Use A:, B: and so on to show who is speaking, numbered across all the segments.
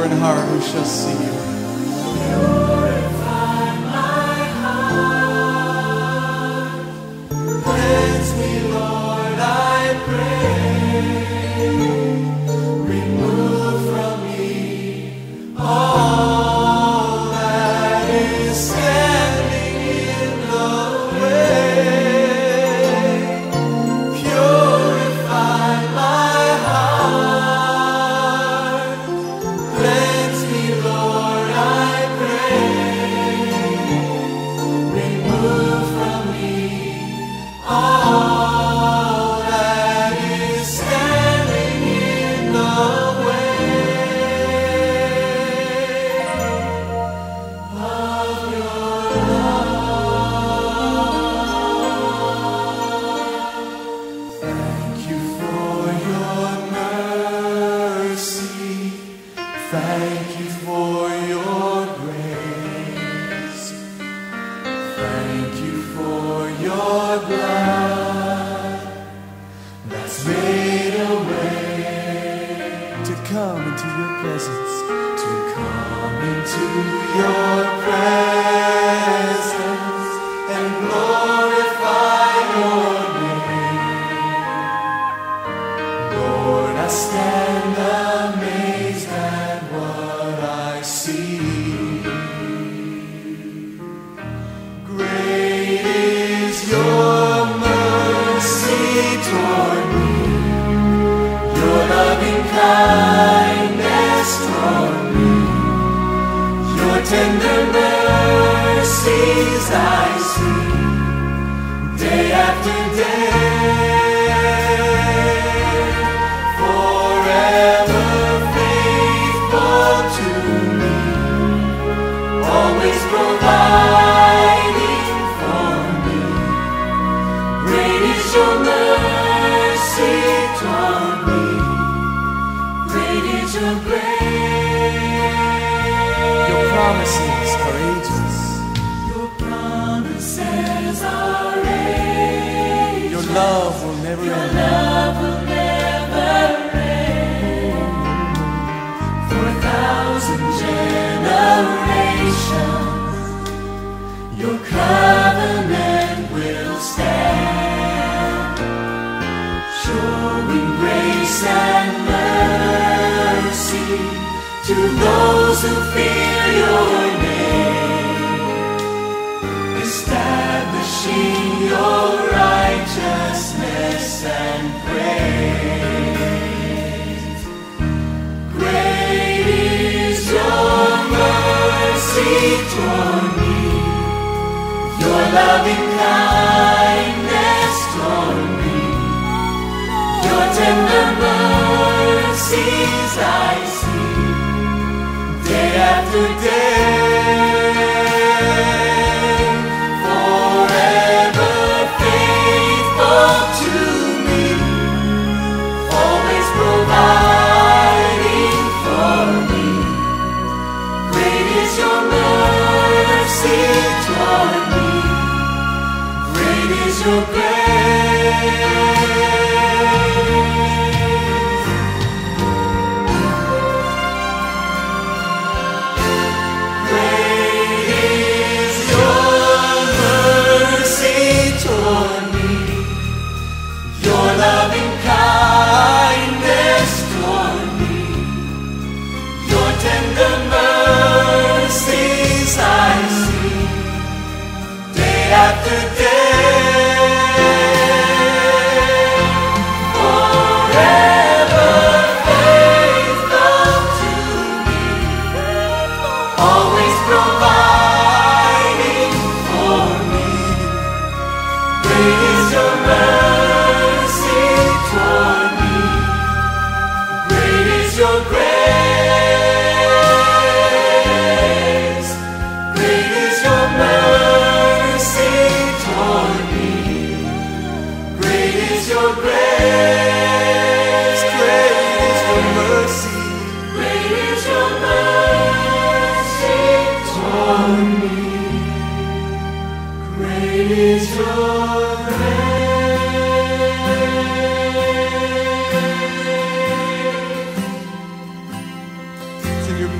A: in heart who shall see you.
B: Purify my heart. Cleanse me, Lord, I pray. Remove from me all that is standing in the way. Purify my heart. Cleanse me, Lord, I pray. Remove from me all that is standing in the way of your love. Thank you for your mercy. Thank you for your grace. Thank you for your blood that's made a way
A: To come into your presence.
B: to come into your presence and glorify your name. Lord, I stand amazed at what I see. Great is your mercy toward me, your loving kindness toward me, your tender mercies I see day after day. Forever faithful to me, always providing for me. Great is your mercy toward me. Great is your grace.
A: Your promises are ageless.
B: Your promises are ageless.
A: Your love will never
B: Your
A: end.
B: love will never end. For 1,000 generations, your covenant will stand. Showing grace and mercy to those who fear your name, establishing your righteousness and praise. Great is your mercy toward me, your loving kindness toward me, your tender mercies I see day after day. Forever faithful to me, always providing for me. Great is your mercy toward me. Great is your grace. Great is your mercy toward me, your loving kindness toward me, your tender mercies I see day after day. Forever faithful to me, always providing for me. Great is your mercy toward me. Great is your grace. Great is your mercy toward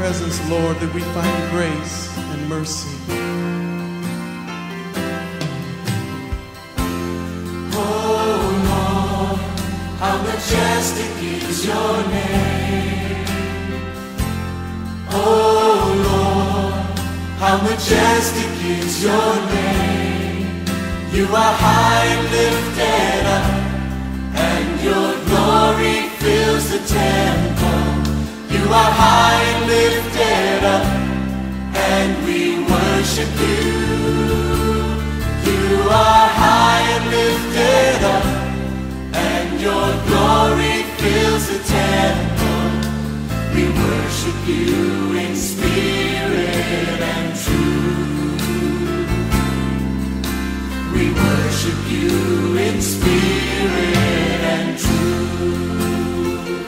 A: presence, Lord, that we find grace and mercy.
B: Oh Lord, how majestic is your name. Oh Lord, how majestic is your name. You are high and lifted up, and your glory fills the temple. You are high and lifted up, and we worship you. You are high and lifted up, and your glory fills the temple. We worship you in spirit and truth. We worship you in spirit and truth.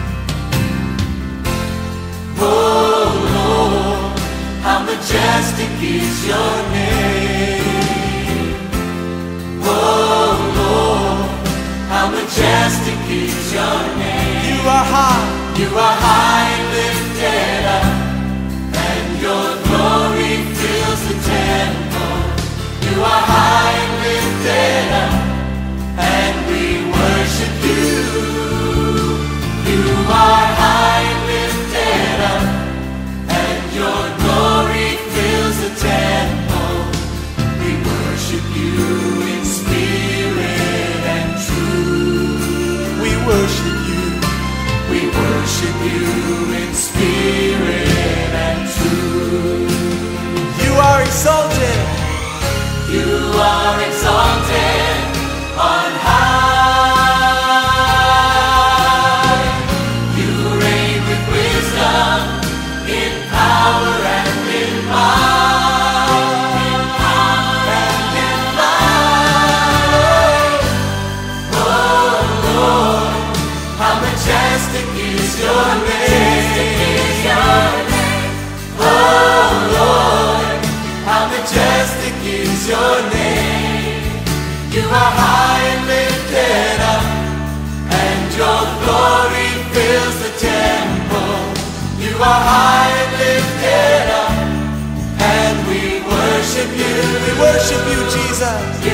B: Oh Lord, how majestic is your name. Oh Lord, how majestic is your name.
A: You are high.
B: You are high and lifted up, and your glory fills the temple. You are high and lifted up, and we worship you. You are high and lifted up, and your glory fills the temple. We worship you in spirit and truth.
A: We worship you.
B: We worship you in spirit and truth.
A: You are exalted.
B: You are exalted on high. You reign with wisdom, in power and in might. In power and in might. Oh Lord, how majestic is your name. Oh Lord, how majestic is your name. You are high and lifted up, and your glory fills the temple. You are high and lifted up, and we worship you.
A: We worship you, Jesus.
B: You